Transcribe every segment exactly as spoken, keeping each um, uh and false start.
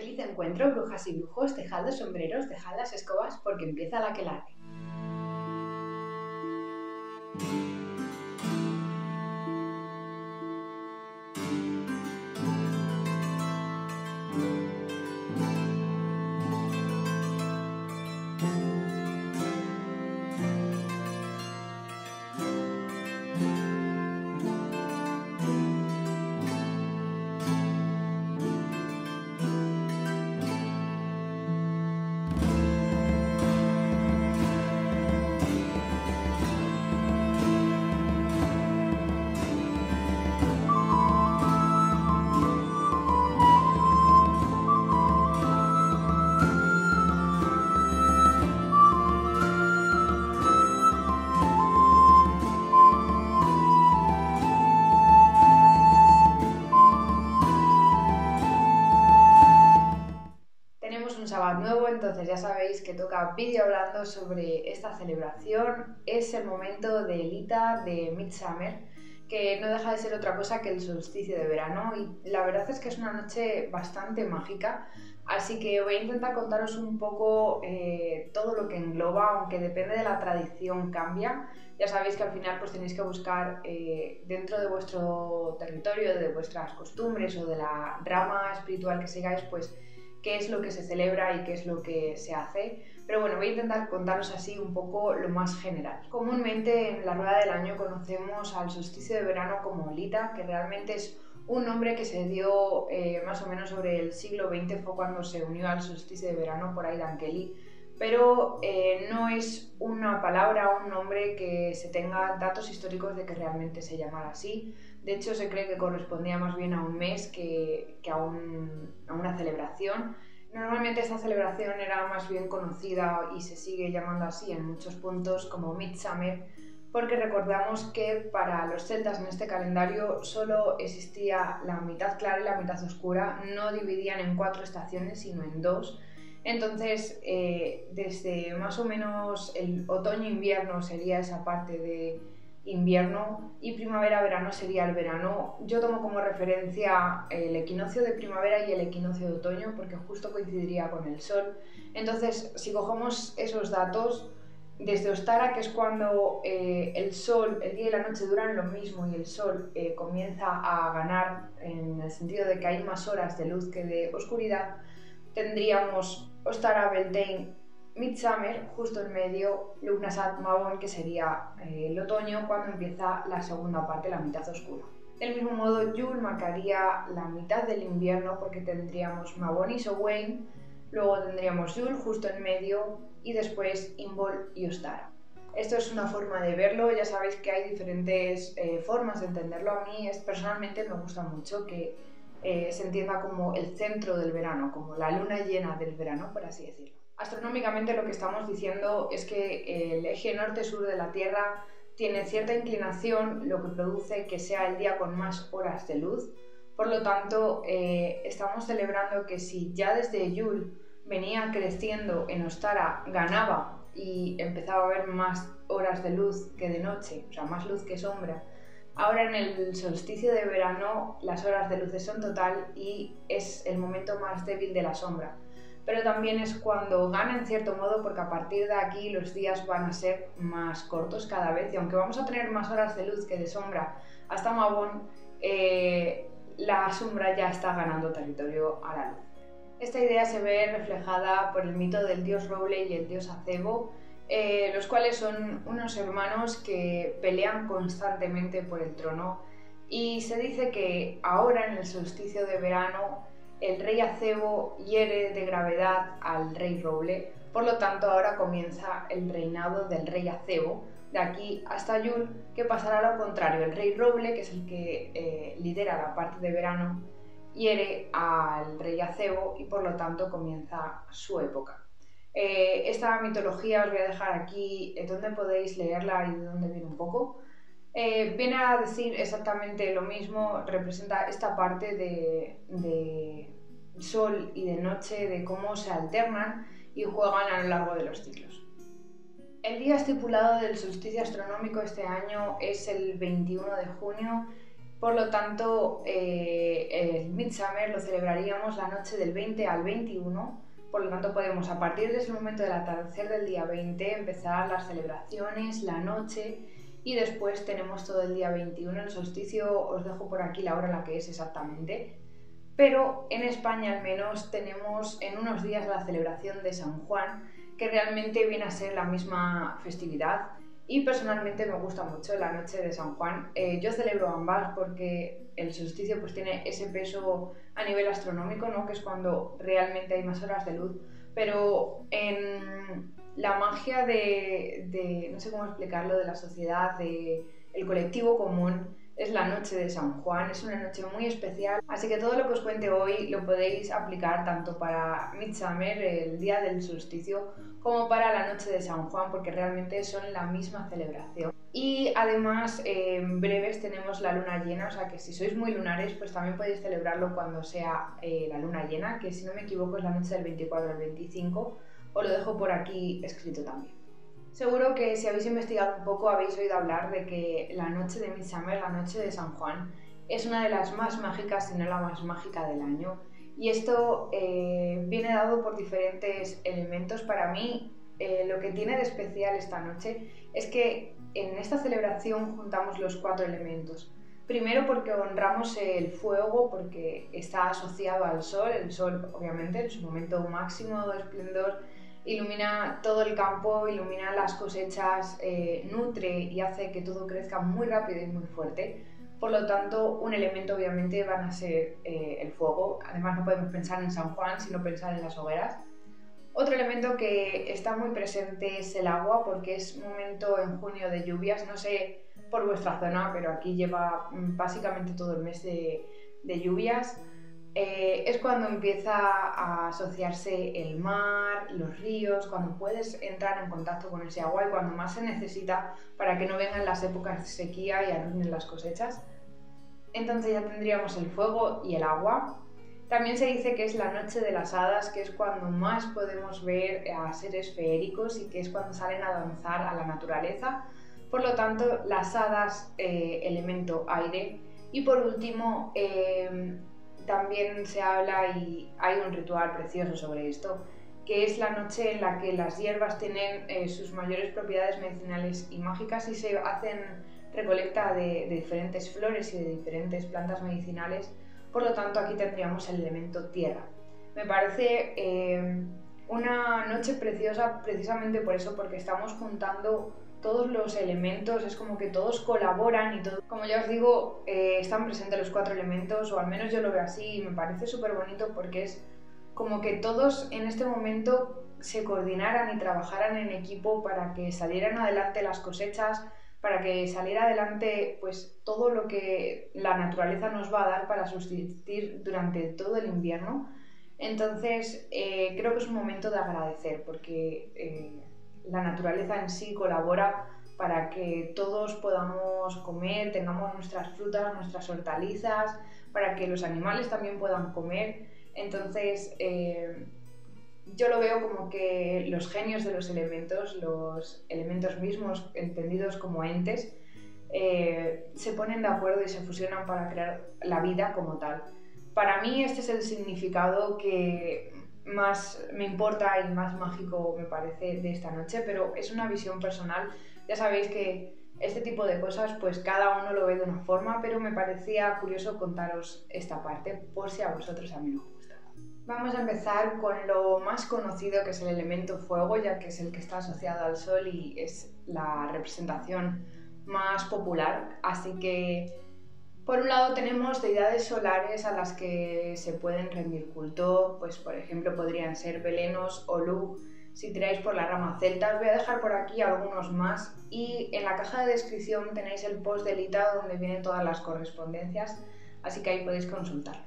Feliz encuentro, brujas y brujos, dejad los sombreros, dejad las escobas, porque empieza la aquelarre. Tenemos un sábado nuevo, entonces ya sabéis que toca vídeo hablando sobre esta celebración. Es el momento de Elita de Midsummer, que no deja de ser otra cosa que el solsticio de verano, y la verdad es que es una noche bastante mágica, así que voy a intentar contaros un poco eh, todo lo que engloba, aunque depende de la tradición cambia. Ya sabéis que al final pues tenéis que buscar eh, dentro de vuestro territorio, de vuestras costumbres o de la rama espiritual que sigáis, pues qué es lo que se celebra y qué es lo que se hace, pero bueno, voy a intentar contaros así un poco lo más general. Comúnmente en la rueda del año conocemos al solsticio de verano como Elita, que realmente es un nombre que se dio eh, más o menos sobre el siglo veinte, fue cuando se unió al solsticio de verano por Aidan Kelly, pero eh, no es una palabra o un nombre que se tenga datos históricos de que realmente se llamara así. De hecho, se cree que correspondía más bien a un mes que, que a, un, a una celebración. Normalmente esta celebración era más bien conocida y se sigue llamando así en muchos puntos como Midsummer, porque recordamos que para los celtas en este calendario solo existía la mitad clara y la mitad oscura, no dividían en cuatro estaciones sino en dos. Entonces, eh, desde más o menos el otoño-invierno sería esa parte de invierno y primavera-verano sería el verano. Yo tomo como referencia el equinoccio de primavera y el equinoccio de otoño porque justo coincidiría con el sol. Entonces, si cogemos esos datos, desde Ostara, que es cuando eh, el sol, el día y la noche duran lo mismo y el sol eh, comienza a ganar en el sentido de que hay más horas de luz que de oscuridad, tendríamos Ostara, Beltane, Midsummer, justo en medio, Lugnasad, Mabon, que sería eh, el otoño, cuando empieza la segunda parte, la mitad oscura. Del mismo modo, Yule marcaría la mitad del invierno porque tendríamos Mabon y Samhain, luego tendríamos Yule justo en medio y después Imbolc y Ostara. Esto es una forma de verlo, ya sabéis que hay diferentes eh, formas de entenderlo. A mí es, personalmente me gusta mucho que eh, se entienda como el centro del verano, como la luna llena del verano, por así decirlo. Astronómicamente lo que estamos diciendo es que el eje norte-sur de la Tierra tiene cierta inclinación, lo que produce que sea el día con más horas de luz. Por lo tanto, eh, estamos celebrando que si ya desde Yule venía creciendo en Ostara, ganaba y empezaba a haber más horas de luz que de noche, o sea, más luz que sombra, ahora en el solsticio de verano las horas de luz son total y es el momento más débil de la sombra. Pero también es cuando gana en cierto modo porque a partir de aquí los días van a ser más cortos cada vez y aunque vamos a tener más horas de luz que de sombra hasta Mabon, eh, la sombra ya está ganando territorio a la luz. Esta idea se ve reflejada por el mito del dios Roble y el dios Acebo, eh, los cuales son unos hermanos que pelean constantemente por el trono, y se dice que ahora en el solsticio de verano el rey Acebo hiere de gravedad al rey Roble, por lo tanto ahora comienza el reinado del rey Acebo, de aquí hasta Yule, que pasará lo contrario. El rey Roble, que es el que eh, lidera la parte de verano, hiere al rey Acebo y por lo tanto comienza su época. Eh, esta mitología os voy a dejar aquí eh, donde podéis leerla y de dónde viene un poco. Eh, viene a decir exactamente lo mismo, representa esta parte de, de sol y de noche, de cómo se alternan y juegan a lo largo de los ciclos. El día estipulado del solsticio astronómico este año es el veintiuno de junio Por lo tanto, eh, el Midsummer lo celebraríamos la noche del veinte al veintiuno. Por lo tanto, podemos a partir de ese momento del atardecer del día veinte empezar las celebraciones, la noche, y después tenemos todo el día veintiuno, el solsticio. Os dejo por aquí la hora en la que es exactamente. Pero en España al menos tenemos en unos días la celebración de San Juan, que realmente viene a ser la misma festividad. Y personalmente me gusta mucho la noche de San Juan. Eh, yo celebro ambas porque el solsticio pues tiene ese peso a nivel astronómico, ¿no? Que es cuando realmente hay más horas de luz. Pero en la magia de, de no sé cómo explicarlo, de la sociedad, de el colectivo común, es la noche de San Juan. Es una noche muy especial. Así que todo lo que os cuente hoy lo podéis aplicar tanto para Midsummer, el día del solsticio, como para la noche de San Juan, porque realmente son la misma celebración. Y además, eh, en breves tenemos la luna llena, o sea que si sois muy lunares, pues también podéis celebrarlo cuando sea eh, la luna llena, que si no me equivoco es la noche del veinticuatro al veinticinco. Os lo dejo por aquí escrito también. Seguro que si habéis investigado un poco habéis oído hablar de que la noche de Midsummer, la noche de San Juan, es una de las más mágicas, si no la más mágica del año. Y esto eh, viene dado por diferentes elementos. Para mí, eh, lo que tiene de especial esta noche es que en esta celebración juntamos los cuatro elementos. Primero porque honramos el fuego, porque está asociado al sol. El sol, obviamente, en su momento máximo de esplendor, ilumina todo el campo, ilumina las cosechas, eh, nutre y hace que todo crezca muy rápido y muy fuerte. Por lo tanto, un elemento obviamente van a ser eh, el fuego. Además, no podemos pensar en San Juan sino pensar en las hogueras. Otro elemento que está muy presente es el agua, porque es momento en junio de lluvias. No sé por vuestra zona, pero aquí lleva básicamente todo el mes de, de lluvias. Eh, es cuando empieza a asociarse el mar, los ríos, cuando puedes entrar en contacto con ese agua y cuando más se necesita para que no vengan las épocas de sequía y arruinen las cosechas. Entonces ya tendríamos el fuego y el agua. También se dice que es la noche de las hadas, que es cuando más podemos ver a seres feéricos y que es cuando salen a danzar a la naturaleza. Por lo tanto, las hadas, eh, elemento aire. Y por último, eh, también se habla y hay un ritual precioso sobre esto, que es la noche en la que las hierbas tienen eh, sus mayores propiedades medicinales y mágicas y se hacen recolecta de, de diferentes flores y de diferentes plantas medicinales. Por lo tanto, aquí tendríamos el elemento tierra. Me parece eh, una noche preciosa precisamente por eso, porque estamos juntando todos los elementos, es como que todos colaboran y todo. Como ya os digo, eh, están presentes los cuatro elementos, o al menos yo lo veo así, y me parece súper bonito porque es como que todos en este momento se coordinaran y trabajaran en equipo para que salieran adelante las cosechas, para que saliera adelante pues todo lo que la naturaleza nos va a dar para subsistir durante todo el invierno. Entonces eh, creo que es un momento de agradecer porque eh, la naturaleza en sí colabora para que todos podamos comer, tengamos nuestras frutas, nuestras hortalizas, para que los animales también puedan comer. Entonces eh, yo lo veo como que los genios de los elementos, los elementos mismos entendidos como entes, eh, se ponen de acuerdo y se fusionan para crear la vida como tal. Para mí este es el significado que más me importa y más mágico me parece de esta noche, pero es una visión personal. Ya sabéis que este tipo de cosas pues cada uno lo ve de una forma, pero me parecía curioso contaros esta parte por si a vosotros también os gusta. Vamos a empezar con lo más conocido, que es el elemento fuego, ya que es el que está asociado al sol y es la representación más popular. Así que por un lado tenemos deidades solares a las que se pueden rendir culto, pues por ejemplo podrían ser Belenos o Lugh, si tiráis por la rama celta. Os voy a dejar por aquí algunos más y en la caja de descripción tenéis el post de Lita donde vienen todas las correspondencias, así que ahí podéis consultarlo.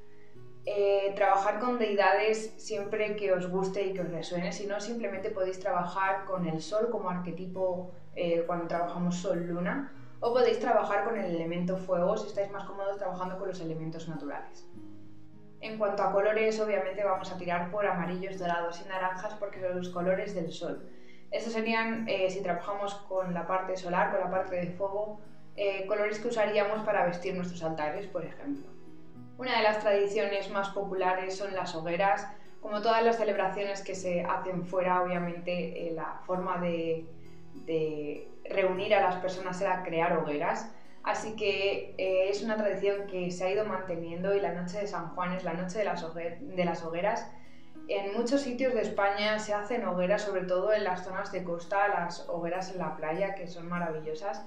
Eh, trabajar con deidades siempre que os guste y que os resuene, si no simplemente podéis trabajar con el sol como arquetipo eh, cuando trabajamos sol-luna, o podéis trabajar con el elemento fuego si estáis más cómodos trabajando con los elementos naturales. En cuanto a colores, obviamente vamos a tirar por amarillos, dorados y naranjas porque son los colores del sol. Estos serían, eh, si trabajamos con la parte solar, con la parte de fuego, eh, colores que usaríamos para vestir nuestros altares, por ejemplo. Una de las tradiciones más populares son las hogueras. Como todas las celebraciones que se hacen fuera, obviamente eh, la forma de, de reunir a las personas era crear hogueras. Así que eh, es una tradición que se ha ido manteniendo y la noche de San Juan es la noche de las, hoguer de las hogueras. En muchos sitios de España se hacen hogueras, sobre todo en las zonas de costa, las hogueras en la playa, que son maravillosas.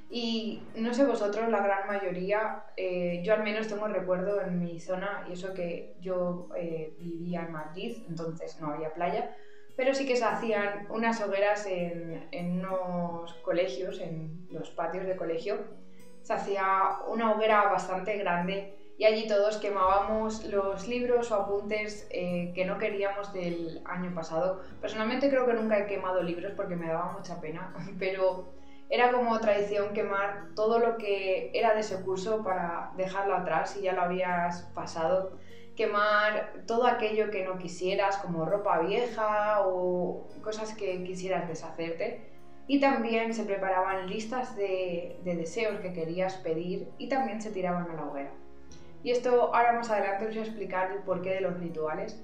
Y no sé vosotros, la gran mayoría, eh, yo al menos tengo recuerdo en mi zona, y eso que yo eh, vivía en Madrid, entonces no había playa, pero sí que se hacían unas hogueras en, en unos colegios, en los patios de colegio. Se hacía una hoguera bastante grande y allí todos quemábamos los libros o apuntes eh, que no queríamos del año pasado. Personalmente creo que nunca he quemado libros porque me daba mucha pena, pero era como tradición quemar todo lo que era de ese curso para dejarlo atrás si ya lo habías pasado. Quemar todo aquello que no quisieras, como ropa vieja o cosas que quisieras deshacerte. Y también se preparaban listas de, de deseos que querías pedir y también se tiraban a la hoguera. Y esto ahora más adelante os voy a explicar el porqué de los rituales,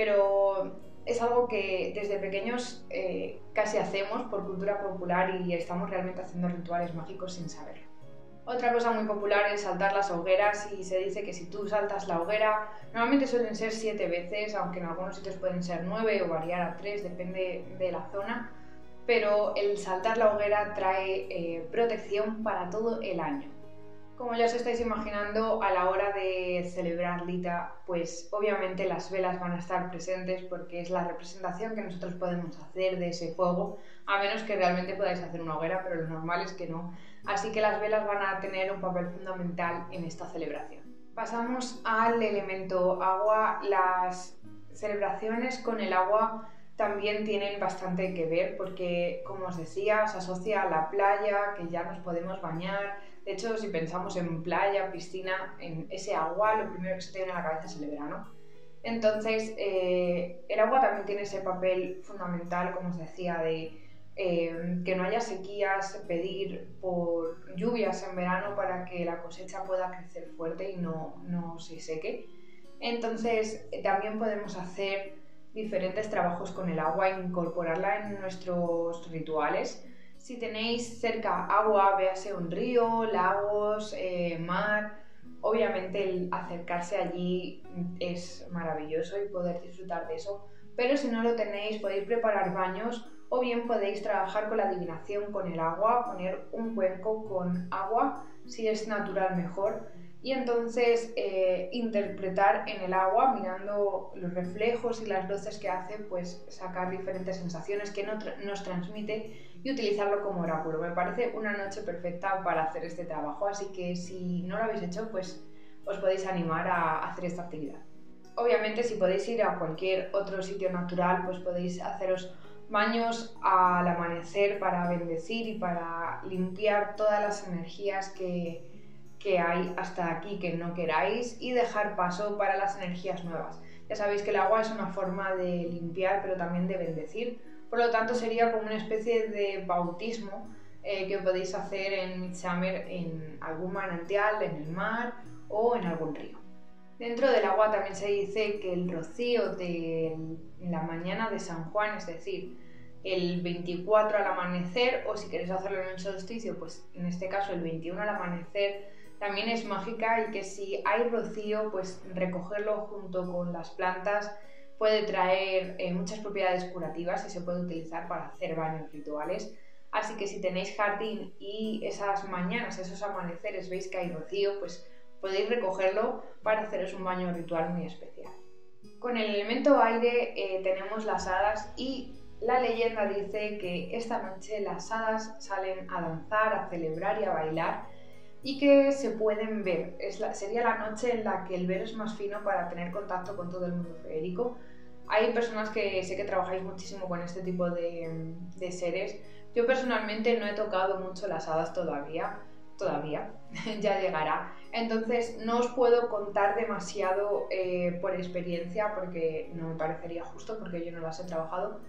pero es algo que desde pequeños eh, casi hacemos por cultura popular y estamos realmente haciendo rituales mágicos sin saberlo. Otra cosa muy popular es saltar las hogueras y se dice que si tú saltas la hoguera, normalmente suelen ser siete veces, aunque en algunos sitios pueden ser nueve o variar a tres, depende de la zona, pero el saltar la hoguera trae eh, protección para todo el año. Como ya os estáis imaginando, a la hora de celebrar Lita, pues obviamente las velas van a estar presentes porque es la representación que nosotros podemos hacer de ese fuego, a menos que realmente podáis hacer una hoguera, pero lo normal es que no. Así que las velas van a tener un papel fundamental en esta celebración. Pasamos al elemento agua. Las celebraciones con el agua también tienen bastante que ver porque, como os decía, se asocia a la playa, que ya nos podemos bañar. De hecho, si pensamos en playa, piscina, en ese agua, lo primero que se te viene a la cabeza es el verano. Entonces, eh, el agua también tiene ese papel fundamental, como os decía, de eh, que no haya sequías, pedir por lluvias en verano para que la cosecha pueda crecer fuerte y no, no se seque. Entonces, eh, también podemos hacer diferentes trabajos con el agua e incorporarla en nuestros rituales. Si tenéis cerca agua, véase un río, lagos, eh, mar, obviamente el acercarse allí es maravilloso y poder disfrutar de eso, pero si no lo tenéis podéis preparar baños o bien podéis trabajar con la adivinación con el agua, poner un cuenco con agua, si es natural mejor, y entonces eh, interpretar en el agua, mirando los reflejos y las luces que hace, pues sacar diferentes sensaciones que no tra nos transmite y utilizarlo como oráculo. Me parece una noche perfecta para hacer este trabajo, así que si no lo habéis hecho, pues os podéis animar a hacer esta actividad. Obviamente, si podéis ir a cualquier otro sitio natural, pues podéis haceros baños al amanecer para bendecir y para limpiar todas las energías que que hay hasta aquí que no queráis y dejar paso para las energías nuevas. Ya sabéis que el agua es una forma de limpiar pero también de bendecir, por lo tanto sería como una especie de bautismo eh, que podéis hacer en Midsummer en algún manantial, en el mar o en algún río. Dentro del agua también se dice que el rocío de la mañana de San Juan, es decir, el veinticuatro al amanecer, o si queréis hacerlo en el solsticio, pues en este caso el veintiuno al amanecer, también es mágica y que si hay rocío, pues recogerlo junto con las plantas puede traer eh, muchas propiedades curativas y se puede utilizar para hacer baños rituales. Así que si tenéis jardín y esas mañanas, esos amaneceres, veis que hay rocío, pues podéis recogerlo para haceros un baño ritual muy especial. Con el elemento aire eh, tenemos las hadas y la leyenda dice que esta noche las hadas salen a danzar, a celebrar y a bailar y que se pueden ver. Es la, sería la noche en la que el velo es más fino para tener contacto con todo el mundo feérico. Hay personas que sé que trabajáis muchísimo con este tipo de, de seres. Yo personalmente no he tocado mucho las hadas todavía, todavía, ya llegará. Entonces no os puedo contar demasiado eh, por experiencia porque no me parecería justo porque yo no las he trabajado.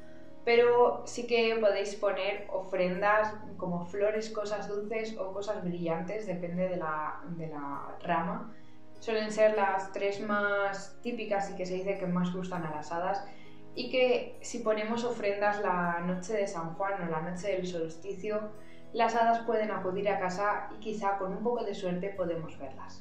pero sí que podéis poner ofrendas como flores, cosas dulces o cosas brillantes, depende de la, de la rama. Suelen ser las tres más típicas y que se dice que más gustan a las hadas, y que si ponemos ofrendas la noche de San Juan o la noche del solsticio, las hadas pueden acudir a casa y quizá con un poco de suerte podemos verlas.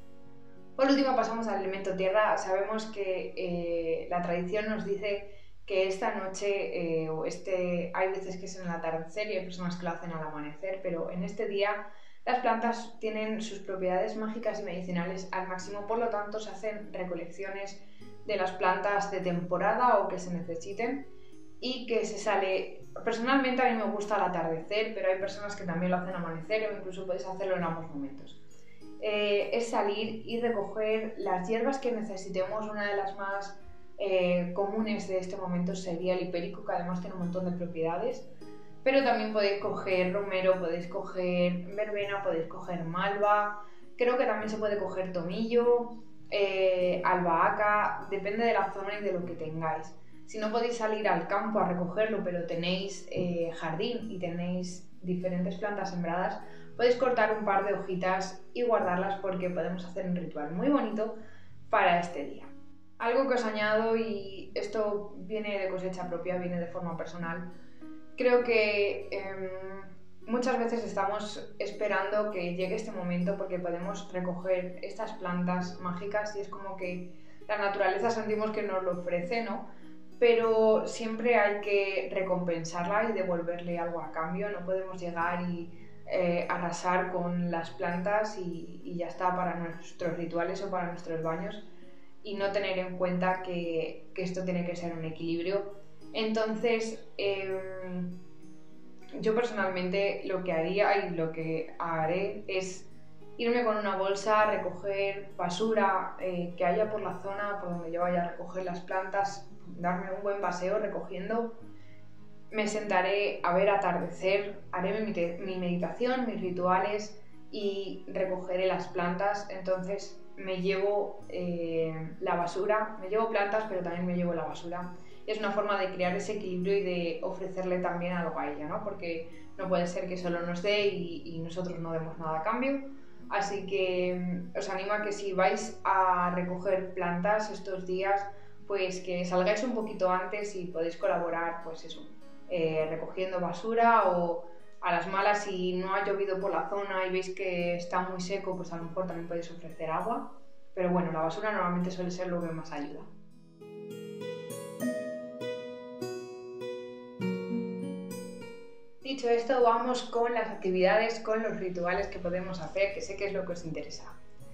Por último pasamos al elemento tierra. Sabemos que eh, la tradición nos dice que esta noche, eh, o este, hay veces que es en el atardecer y hay personas que lo hacen al amanecer, pero en este día las plantas tienen sus propiedades mágicas y medicinales al máximo, por lo tanto se hacen recolecciones de las plantas de temporada o que se necesiten y que se sale. Personalmente a mí me gusta al atardecer, pero hay personas que también lo hacen al amanecer o incluso podéis hacerlo en ambos momentos. Eh, es salir y recoger las hierbas que necesitemos. Una de las más eh, comunes de este momento sería el hipérico, que además tiene un montón de propiedades, pero también podéis coger romero, podéis coger verbena, podéis coger malva, creo que también se puede coger tomillo, eh, albahaca, depende de la zona y de lo que tengáis. Si no podéis salir al campo a recogerlo, pero tenéis eh, jardín y tenéis diferentes plantas sembradas, podéis cortar un par de hojitas y guardarlas, porque podemos hacer un ritual muy bonito para este día. Algo que os añado, y esto viene de cosecha propia, viene de forma personal, creo que eh, muchas veces estamos esperando que llegue este momento porque podemos recoger estas plantas mágicas y es como que la naturaleza sentimos que nos lo ofrece, ¿no? Pero siempre hay que recompensarla y devolverle algo a cambio. No podemos llegar y eh, arrasar con las plantas y, y ya está para nuestros rituales o para nuestros baños, y no tener en cuenta que, que esto tiene que ser un equilibrio. Entonces, eh, yo personalmente lo que haría y lo que haré es irme con una bolsa, recoger basura eh, que haya por la zona por donde yo vaya a recoger las plantas, darme un buen paseo recogiendo. Me sentaré a ver atardecer, haré mi, mi meditación, mis rituales y recogeré las plantas. Entonces me llevo eh, la basura, me llevo plantas, pero también me llevo la basura. Es una forma de crear ese equilibrio y de ofrecerle también algo a ella, ¿no? Porque no puede ser que solo nos dé y, y nosotros no demos nada a cambio. Así que os animo a que si vais a recoger plantas estos días, pues que salgáis un poquito antes y podéis colaborar, pues eso, eh, recogiendo basura, o a las malas, si no ha llovido por la zona y veis que está muy seco, pues a lo mejor también podéis ofrecer agua. Pero bueno, la basura normalmente suele ser lo que más ayuda. Dicho esto, vamos con las actividades, con los rituales que podemos hacer, que sé que es lo que os interesa.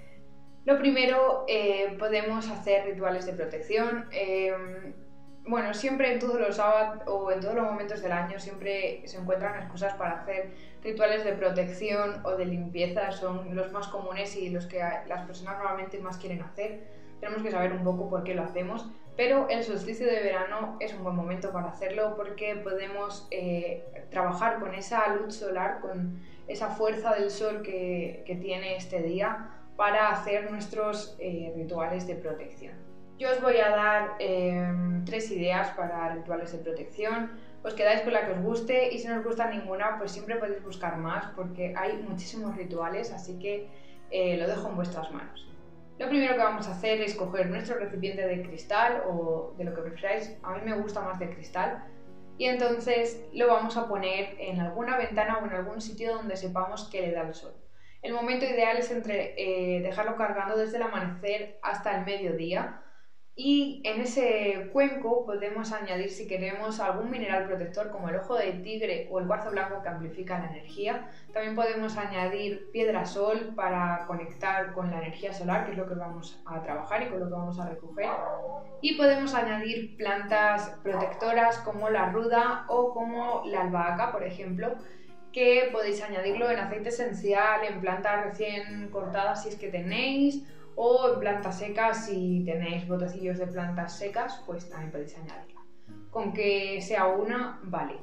Lo primero, eh, podemos hacer rituales de protección. Eh, bueno, siempre en todos los sábados o en todos los momentos del año siempre se encuentran excusas para hacer rituales de protección o de limpieza. Son los más comunes y los que las personas normalmente más quieren hacer. Tenemos que saber un poco por qué lo hacemos, pero el solsticio de verano es un buen momento para hacerlo, porque podemos eh, trabajar con esa luz solar, con esa fuerza del sol que, que tiene este día, para hacer nuestros eh, rituales de protección. Yo os voy a dar eh, tres ideas para rituales de protección. Os quedáis con la que os guste, y si no os gusta ninguna, pues siempre podéis buscar más, porque hay muchísimos rituales, así que eh, lo dejo en vuestras manos. Lo primero que vamos a hacer es coger nuestro recipiente de cristal o de lo que preferáis. A mí me gusta más de cristal. Y entonces lo vamos a poner en alguna ventana o en algún sitio donde sepamos que le da el sol. El momento ideal es entre, eh, dejarlo cargando desde el amanecer hasta el mediodía. Y en ese cuenco podemos añadir, si queremos, algún mineral protector como el ojo de tigre o el cuarzo blanco, que amplifica la energía. También podemos añadir piedra sol para conectar con la energía solar, que es lo que vamos a trabajar y con lo que vamos a recoger. Y podemos añadir plantas protectoras como la ruda o como la albahaca, por ejemplo, que podéis añadirlo en aceite esencial, en plantas recién cortadas si es que tenéis, o en plantas secas. Si tenéis botecillos de plantas secas, pues también podéis añadirla. Con que sea una, vale.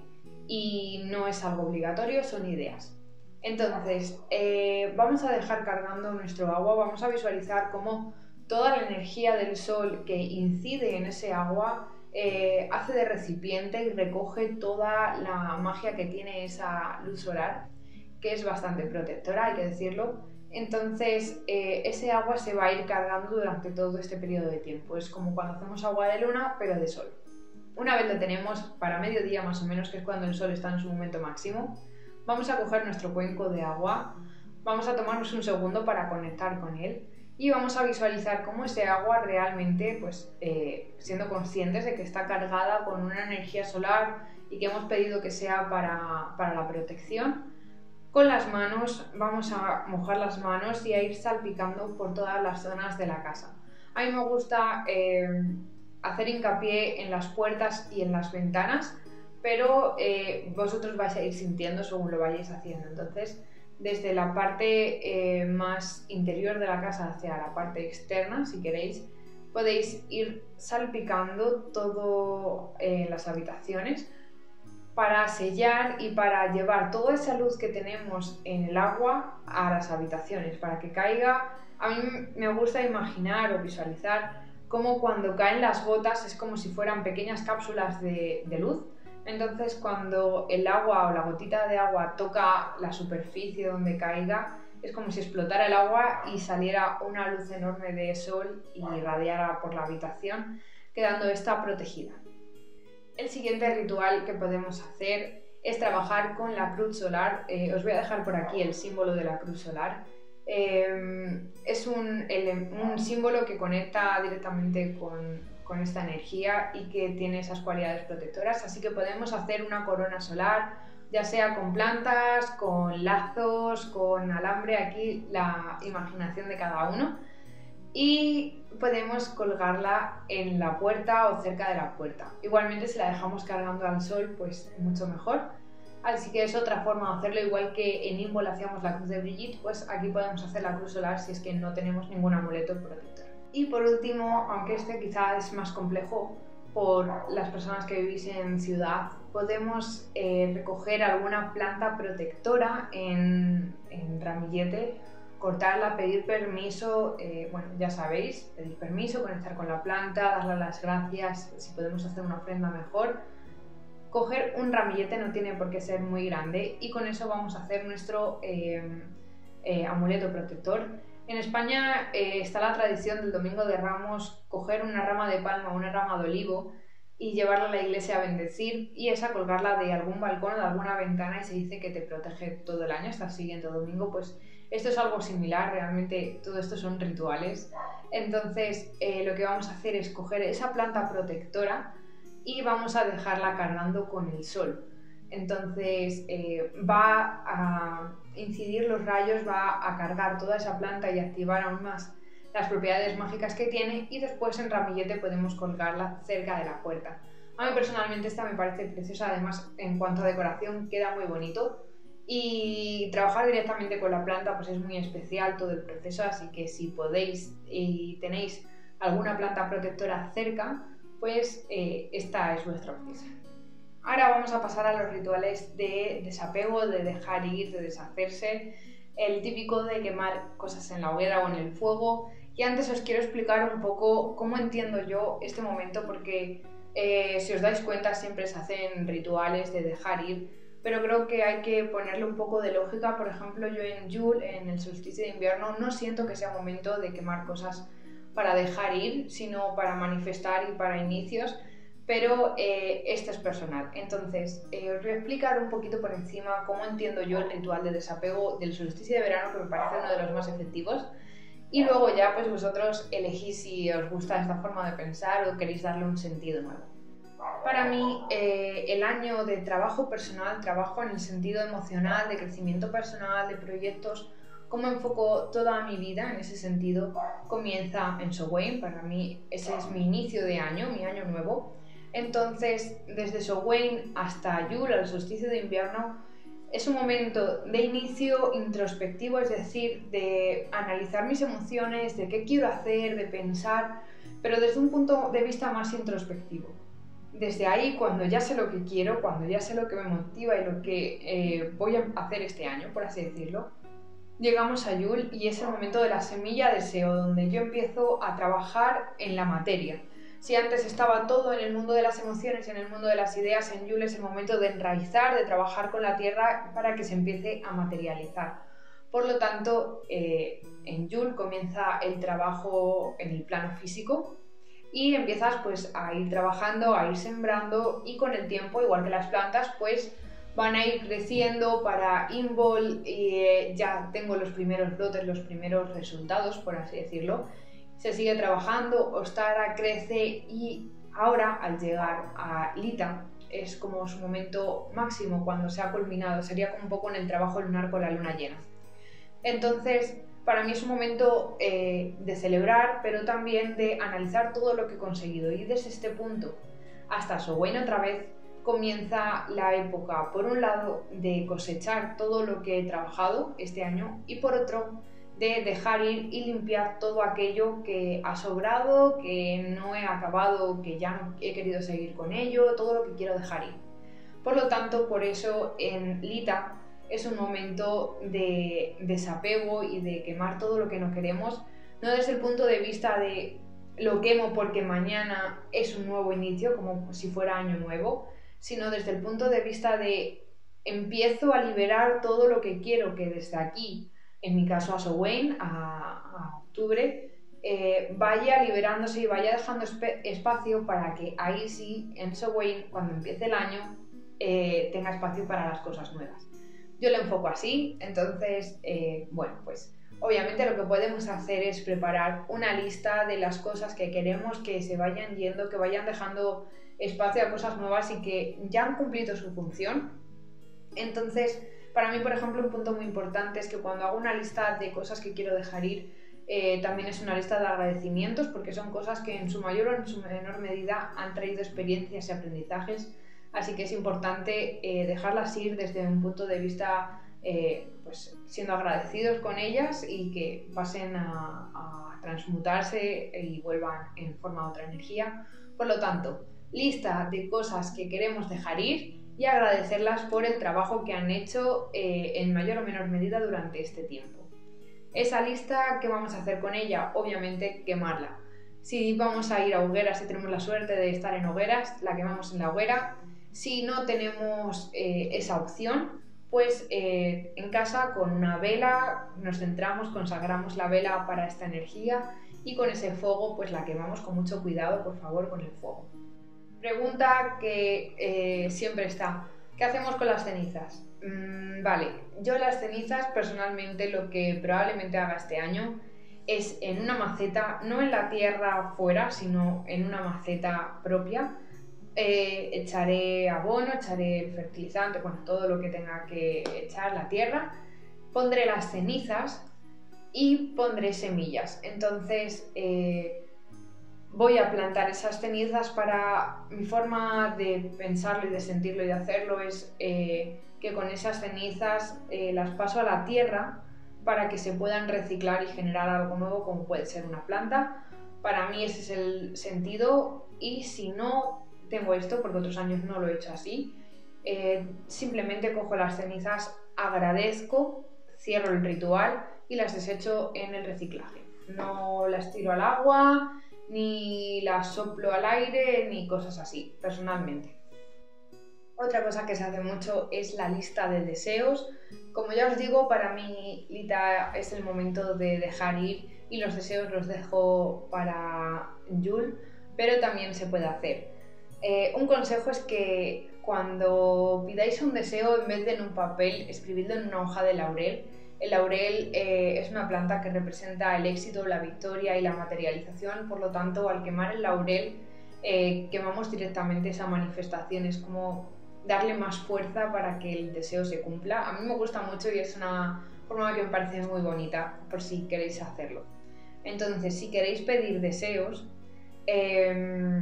Y no es algo obligatorio, son ideas. Entonces, eh, vamos a dejar cargando nuestro agua, vamos a visualizar cómo toda la energía del sol que incide en ese agua eh, hace de recipiente y recoge toda la magia que tiene esa luz solar, que es bastante protectora, hay que decirlo. Entonces eh, ese agua se va a ir cargando durante todo este periodo de tiempo. Es como cuando hacemos agua de luna, pero de sol. Una vez lo tenemos, para mediodía más o menos, que es cuando el sol está en su momento máximo, vamos a coger nuestro cuenco de agua, vamos a tomarnos un segundo para conectar con él y vamos a visualizar cómo ese agua realmente, pues eh, siendo conscientes de que está cargada con una energía solar y que hemos pedido que sea para, para la protección, con las manos vamos a mojar las manos y a ir salpicando por todas las zonas de la casa. A mí me gusta eh, hacer hincapié en las puertas y en las ventanas, pero eh, vosotros vais a ir sintiendo según lo vayáis haciendo. Entonces, desde la parte eh, más interior de la casa hacia la parte externa, si queréis, podéis ir salpicando todo en eh, las habitaciones para sellar y para llevar toda esa luz que tenemos en el agua a las habitaciones, para que caiga. A mí me gusta imaginar o visualizar cómo cuando caen las gotas es como si fueran pequeñas cápsulas de, de luz. Entonces cuando el agua o la gotita de agua toca la superficie donde caiga, es como si explotara el agua y saliera una luz enorme de sol y irradiara por la habitación, quedando esta protegida. El siguiente ritual que podemos hacer es trabajar con la cruz solar. Eh, os voy a dejar por aquí el símbolo de la cruz solar. Eh, es un, el, un símbolo que conecta directamente con, con esta energía y que tiene esas cualidades protectoras, así que podemos hacer una corona solar, ya sea con plantas, con lazos, con alambre, aquí la imaginación de cada uno, y podemos colgarla en la puerta o cerca de la puerta. Igualmente, si la dejamos cargando al sol, pues mucho mejor. Así que es otra forma de hacerlo, igual que en Imbol hacíamos la cruz de Brigitte, pues aquí podemos hacer la cruz solar si es que no tenemos ningún amuleto protector. Y por último, aunque este quizá es más complejo por las personas que vivís en ciudad, podemos eh, recoger alguna planta protectora en, en ramillete, cortarla, pedir permiso, eh, bueno, ya sabéis, pedir permiso, conectar con la planta, darle las gracias, si podemos hacer una ofrenda mejor. Coger un ramillete, no tiene por qué ser muy grande, y con eso vamos a hacer nuestro eh, eh, amuleto protector. En España eh, está la tradición del Domingo de Ramos coger una rama de palma o una rama de olivo y llevarla a la iglesia a bendecir, y esa colgarla de algún balcón o de alguna ventana, y se dice que te protege todo el año hasta el siguiente domingo. Pues esto es algo similar, realmente todo esto son rituales. Entonces eh, lo que vamos a hacer es coger esa planta protectora y vamos a dejarla cargando con el sol. Entonces eh, va a incidir los rayos, va a cargar toda esa planta y activar aún más las propiedades mágicas que tiene, y después en ramillete podemos colgarla cerca de la puerta. A mí personalmente esta me parece preciosa, además en cuanto a decoración queda muy bonito, y trabajar directamente con la planta pues es muy especial todo el proceso, así que si podéis y tenéis alguna planta protectora cerca, pues eh, esta es vuestra opción. Ahora vamos a pasar a los rituales de desapego, de dejar ir, de deshacerse, el típico de quemar cosas en la hoguera o en el fuego. Y antes os quiero explicar un poco cómo entiendo yo este momento, porque eh, si os dais cuenta siempre se hacen rituales de dejar ir, pero creo que hay que ponerle un poco de lógica. Por ejemplo, yo en Yule, en el solsticio de invierno, no siento que sea momento de quemar cosas para dejar ir, sino para manifestar y para inicios, pero eh, esto es personal. Entonces, eh, os voy a explicar un poquito por encima cómo entiendo yo el ritual de desapego del solsticio de verano, que me parece uno de los más efectivos, y luego ya pues vosotros elegís si os gusta esta forma de pensar o queréis darle un sentido nuevo. Para mí, eh, el año de trabajo personal, trabajo en el sentido emocional, de crecimiento personal, de proyectos, cómo enfoco toda mi vida en ese sentido, comienza en Samhain. Para mí ese es mi inicio de año, mi año nuevo. Entonces, desde Samhain hasta Yule, el solsticio de invierno, es un momento de inicio introspectivo, es decir, de analizar mis emociones, de qué quiero hacer, de pensar, pero desde un punto de vista más introspectivo. Desde ahí, cuando ya sé lo que quiero, cuando ya sé lo que me motiva y lo que eh, voy a hacer este año, por así decirlo, llegamos a Yule y es el momento de la semilla deseo, donde yo empiezo a trabajar en la materia. Si antes estaba todo en el mundo de las emociones, en el mundo de las ideas, en Yule es el momento de enraizar, de trabajar con la tierra para que se empiece a materializar. Por lo tanto, eh, en Yule comienza el trabajo en el plano físico y empiezas pues a ir trabajando, a ir sembrando y con el tiempo, igual que las plantas, pues van a ir creciendo para Invol y eh, ya tengo los primeros brotes, los primeros resultados, por así decirlo. Se sigue trabajando, Ostara crece y ahora al llegar a Lita es como su momento máximo cuando se ha culminado, sería como un poco en el trabajo lunar con la luna llena. Entonces, para mí es un momento eh, de celebrar, pero también de analizar todo lo que he conseguido y desde este punto hasta Samhain otra vez comienza la época, por un lado, de cosechar todo lo que he trabajado este año y por otro, de dejar ir y limpiar todo aquello que ha sobrado, que no he acabado, que ya no he querido seguir con ello, todo lo que quiero dejar ir. Por lo tanto, por eso en Lita es un momento de desapego y de quemar todo lo que no queremos, no desde el punto de vista de lo quemo porque mañana es un nuevo inicio, como si fuera año nuevo, sino desde el punto de vista de empiezo a liberar todo lo que quiero que desde aquí, en mi caso a Samhain, a, a octubre, eh, vaya liberándose y vaya dejando espacio para que ahí sí, en Samhain, cuando empiece el año, eh, tenga espacio para las cosas nuevas. Yo lo enfoco así, entonces, eh, bueno, pues obviamente lo que podemos hacer es preparar una lista de las cosas que queremos que se vayan yendo, que vayan dejando espacio a cosas nuevas y que ya han cumplido su función. Entonces, para mí, por ejemplo, un punto muy importante es que cuando hago una lista de cosas que quiero dejar ir, eh, también es una lista de agradecimientos, porque son cosas que en su mayor o en su menor medida han traído experiencias y aprendizajes, así que es importante eh, dejarlas ir desde un punto de vista eh, pues, siendo agradecidos con ellas y que pasen a, a transmutarse y vuelvan en forma de otra energía. Por lo tanto, lista de cosas que queremos dejar ir y agradecerlas por el trabajo que han hecho eh, en mayor o menor medida durante este tiempo. Esa lista, ¿qué vamos a hacer con ella? Obviamente quemarla. Si vamos a ir a hogueras, si tenemos la suerte de estar en hogueras, la quemamos en la hoguera. Si no tenemos eh, esa opción, pues eh, en casa con una vela nos centramos, consagramos la vela para esta energía y con ese fuego pues la quemamos con mucho cuidado, por favor, con el fuego. Pregunta que eh, siempre está, ¿qué hacemos con las cenizas? Mm, vale, yo las cenizas personalmente lo que probablemente haga este año es en una maceta, no en la tierra fuera, sino en una maceta propia. Eh, echaré abono, echaré el fertilizante, bueno, todo lo que tenga que echar la tierra, pondré las cenizas y pondré semillas. Entonces eh, voy a plantar esas cenizas. Para mi forma de pensarlo y de sentirlo y de hacerlo es eh, que con esas cenizas eh, las paso a la tierra para que se puedan reciclar y generar algo nuevo, como puede ser una planta. Para mí ese es el sentido, y si no tengo esto, porque otros años no lo he hecho así, eh, simplemente cojo las cenizas, agradezco, cierro el ritual y las desecho en el reciclaje. No las tiro al agua, ni las soplo al aire, ni cosas así, personalmente. Otra cosa que se hace mucho es la lista de deseos. Como ya os digo, para mí Lita es el momento de dejar ir y los deseos los dejo para Yule, pero también se puede hacer. Eh, un consejo es que cuando pidáis un deseo, en vez de en un papel, escribidlo en una hoja de laurel. El laurel eh, es una planta que representa el éxito, la victoria y la materialización, por lo tanto, al quemar el laurel, eh, quemamos directamente esa manifestación. Es como darle más fuerza para que el deseo se cumpla. A mí me gusta mucho y es una forma que me parece muy bonita, por si queréis hacerlo. Entonces, si queréis pedir deseos, eh,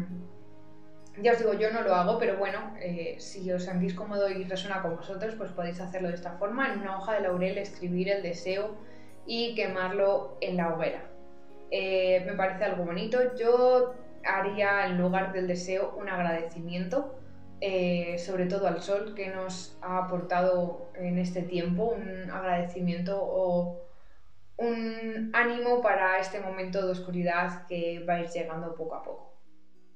ya os digo, yo no lo hago, pero bueno, eh, si os sentís cómodo y resuena con vosotros, pues podéis hacerlo de esta forma, en una hoja de laurel escribir el deseo y quemarlo en la hoguera. Eh, me parece algo bonito. Yo haría en lugar del deseo un agradecimiento, eh, sobre todo al sol que nos ha aportado en este tiempo, un agradecimiento o un ánimo para este momento de oscuridad que va a ir llegando poco a poco.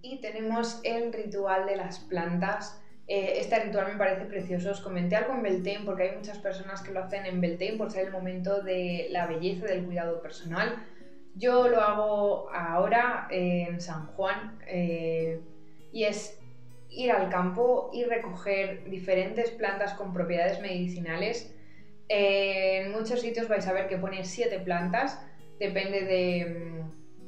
Y tenemos el ritual de las plantas. Eh, este ritual me parece precioso. Os comenté algo en Beltane porque hay muchas personas que lo hacen en Beltane por ser el momento de la belleza, del cuidado personal. Yo lo hago ahora eh, en San Juan eh, y es ir al campo y recoger diferentes plantas con propiedades medicinales. Eh, en muchos sitios vais a ver que pone siete plantas, depende de,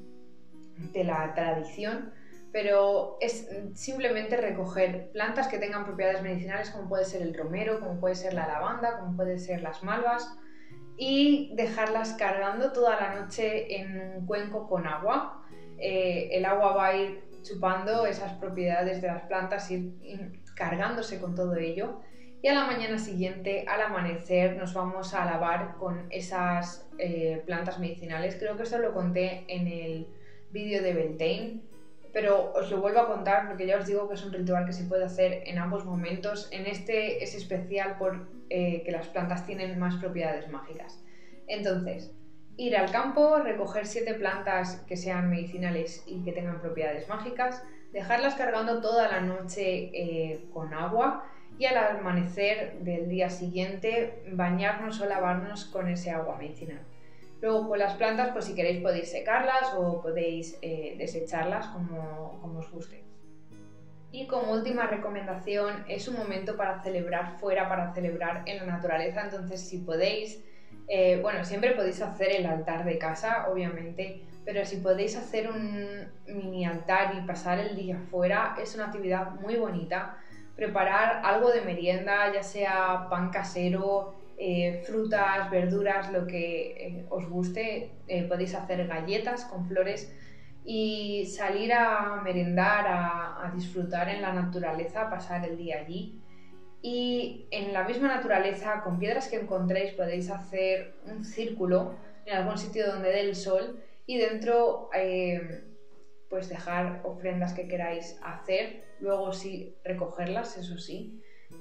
de la tradición, pero es simplemente recoger plantas que tengan propiedades medicinales, como puede ser el romero, como puede ser la lavanda, como puede ser las malvas, y dejarlas cargando toda la noche en un cuenco con agua. Eh, el agua va a ir chupando esas propiedades de las plantas, ir, ir cargándose con todo ello, y a la mañana siguiente, al amanecer, nos vamos a lavar con esas eh, plantas medicinales. Creo que esto lo conté en el vídeo de Beltane, pero os lo vuelvo a contar porque ya os digo que es un ritual que se puede hacer en ambos momentos. En este es especial por eh, que las plantas tienen más propiedades mágicas. Entonces, ir al campo, recoger siete plantas que sean medicinales y que tengan propiedades mágicas, dejarlas cargando toda la noche eh, con agua, y al amanecer del día siguiente bañarnos o lavarnos con ese agua medicinal. Luego con las plantas, pues si queréis podéis secarlas o podéis eh, desecharlas como, como os guste. Y como última recomendación, es un momento para celebrar fuera, para celebrar en la naturaleza. Entonces si podéis, eh, bueno, siempre podéis hacer el altar de casa, obviamente, pero si podéis hacer un mini altar y pasar el día fuera, es una actividad muy bonita. Preparar algo de merienda, ya sea pan casero, eh, frutas, verduras, lo que eh, os guste. Eh, podéis hacer galletas con flores y salir a merendar, a, a disfrutar en la naturaleza, pasar el día allí. Y en la misma naturaleza, con piedras que encontréis, podéis hacer un círculo en algún sitio donde dé el sol, y dentro eh, pues dejar ofrendas que queráis hacer, luego sí recogerlas, eso sí,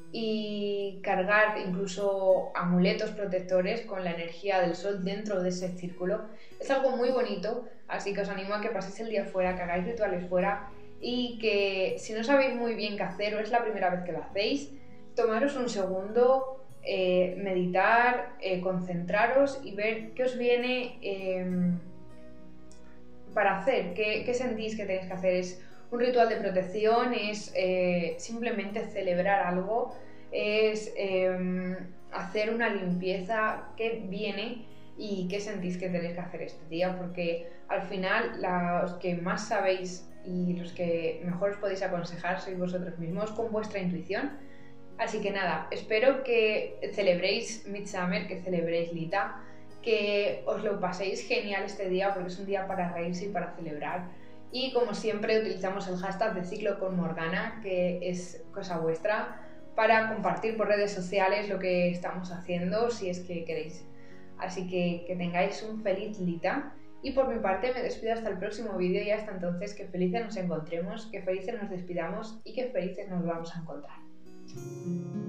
y cargar incluso amuletos protectores con la energía del sol dentro de ese círculo. Es algo muy bonito, así que os animo a que paséis el día fuera, que hagáis rituales fuera, y que si no sabéis muy bien qué hacer o es la primera vez que lo hacéis, tomaros un segundo, eh, meditar, eh, concentraros y ver qué os viene eh, para hacer, qué, qué sentís que tenéis que hacer. Es un ritual de protección, es eh, simplemente celebrar algo, es eh, hacer una limpieza, qué viene y qué sentís que tenéis que hacer este día, porque al final los que más sabéis y los que mejor os podéis aconsejar sois vosotros mismos con vuestra intuición. Así que nada, espero que celebréis Midsummer, que celebréis Lita, que os lo paséis genial este día porque es un día para reírse y para celebrar. Y como siempre utilizamos el hashtag de Ciclo con Morgana, que es cosa vuestra, para compartir por redes sociales lo que estamos haciendo, si es que queréis. Así que que tengáis un feliz Lita. Y por mi parte me despido hasta el próximo vídeo, y hasta entonces que felices nos encontremos, que felices nos despidamos y que felices nos vamos a encontrar.